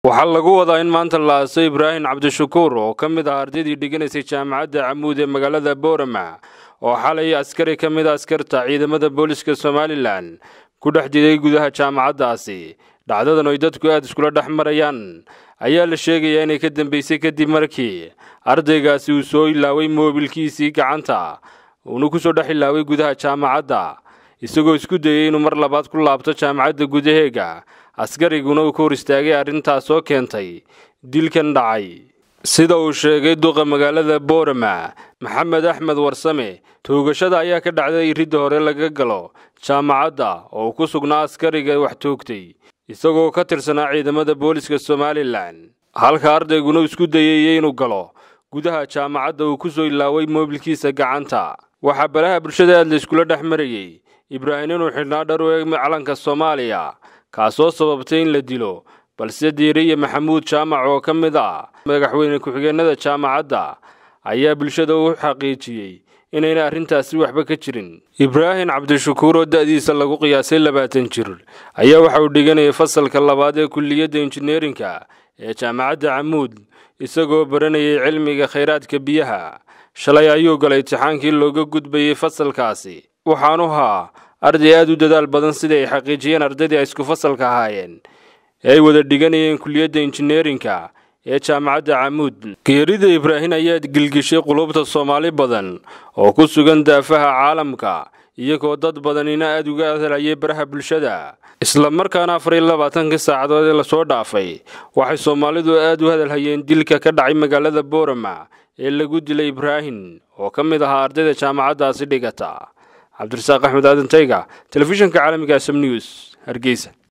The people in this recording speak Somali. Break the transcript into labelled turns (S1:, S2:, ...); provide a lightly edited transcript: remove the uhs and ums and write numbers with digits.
S1: waxaa lagu wadaa in maanta la aasay Ibrahim Cabdishakuur oo ka mid ah ardaydii dhiganaysay jaamacadda Camuud ee magaalada Boorama oo xalay askari ka mid ah askarta ciidamada booliska Somaliland ku dhex jiray gudaha jaamacaddaasi. dhacdadan oo dadku aad iskula dhaxmarayaan ayaa la sheegay inay ka dambeysay kadib markii ardaygaasi uu soo ilaaway moobilkiisii gacanta uu ku soo dhaxilaaway gudaha jaamacadda isagoo isku dayay inuu mar labaad ku laabto jaamacadda gudaheega. askariguna uu ka hor istaagay arrintaas oo keentay dilkan dhacay. sida uu sheegay duqa magaalada Boorama Maxamed Axmed Warsame, toogashada ayaa ka dhacday ridda hore laga galo jaamacadda oo ku sugnaa askariga wax toogtay isagoo ka tirsanaa ciidamada booliska Somaliland, halka ardayguna isku dayay inuu galo gudaha jaamacadda uu ku soo ilaaway moobilkiisa gacanta. waxa baraha bulshada aad la iskula dhaxmarayay Ibrahim inuu xidhnaa dhar u eeg calanka Soomaaliya kaasoo sababtay in la dilo, balse Diiriye Maxamuud Jaamac oo ka mid ah madaxweyne ku-xigeenada jaamacadda ayaa bulshada u xaqiijiyay inayna arrintaasi waxba ka jirin. Ibrahim Cabdishakuur oo da'diisa lagu qiyaasay 20 jir ayaa waxa uu dhiganayay fasalka labaad ee kulliyadda injineerinka ee jaamacadda Camuud isagoo baranayay cilmiga kheyraadka biyaha. shalay ayuu galay imtixaankii looga gudbayay fasalkaasi, waxaanu ahaa arday aad u dadaal badan sida ay xaqiijiyeen ardaydii isku fasalka ahaayeen ee ay wada dhiganayeen kulliyadda injineerinka ee jaamacadda Camuud. geerida Ibrahim ayaa gilgishay qulubta Soomaali badan oo ku sugan daafaha caalamka, iyagoo dad badanina aad uga hadlayay baraha bulshada. isla markaana 24 saacadood ee la soo dhaafay waxay Soomaalidu aad u hadalhayeen dilka ka dhacay magaalada Boorama ee lagu dilay Ibrahim oo ka mid ah ardayda jaamacaddaasi dhigata. Cabdirasaaq Axmed Aadan Tayga, telefishinka caalamiga SM News, Hargeysa.